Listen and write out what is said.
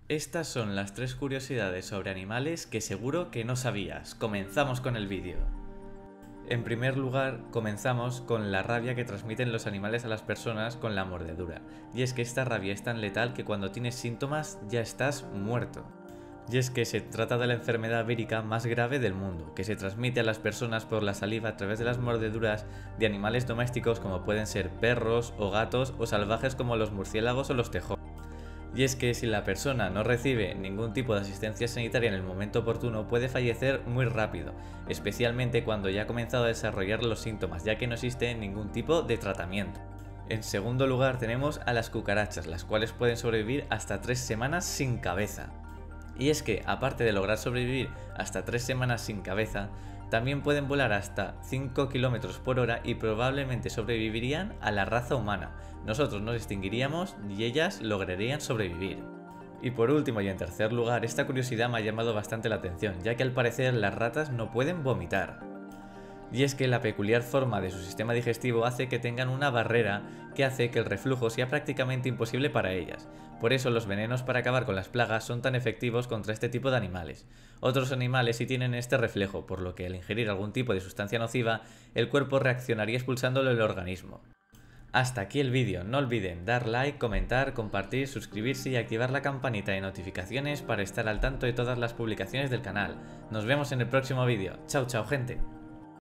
Estas son las 3 curiosidades sobre animales que seguro que no sabías. Comenzamos con el vídeo. En primer lugar, comenzamos con la rabia que transmiten los animales a las personas con la mordedura. Y es que esta rabia es tan letal que cuando tienes síntomas ya estás muerto. Y es que se trata de la enfermedad vírica más grave del mundo, que se transmite a las personas por la saliva a través de las mordeduras de animales domésticos como pueden ser perros o gatos o salvajes como los murciélagos o los tejones. Y es que si la persona no recibe ningún tipo de asistencia sanitaria en el momento oportuno puede fallecer muy rápido, especialmente cuando ya ha comenzado a desarrollar los síntomas, ya que no existe ningún tipo de tratamiento. En segundo lugar tenemos a las cucarachas, las cuales pueden sobrevivir hasta 3 semanas sin cabeza. Y es que, aparte de lograr sobrevivir hasta 3 semanas sin cabeza, también pueden volar hasta 5 km por hora y probablemente sobrevivirían a la raza humana. Nosotros nos extinguiríamos y ellas lograrían sobrevivir. Y por último y en tercer lugar, esta curiosidad me ha llamado bastante la atención, ya que al parecer las ratas no pueden vomitar. Y es que la peculiar forma de su sistema digestivo hace que tengan una barrera que hace que el reflujo sea prácticamente imposible para ellas. Por eso los venenos para acabar con las plagas son tan efectivos contra este tipo de animales. Otros animales sí tienen este reflejo, por lo que al ingerir algún tipo de sustancia nociva, el cuerpo reaccionaría expulsándolo del organismo. Hasta aquí el vídeo, no olviden dar like, comentar, compartir, suscribirse y activar la campanita de notificaciones para estar al tanto de todas las publicaciones del canal. Nos vemos en el próximo vídeo. Chao chao gente.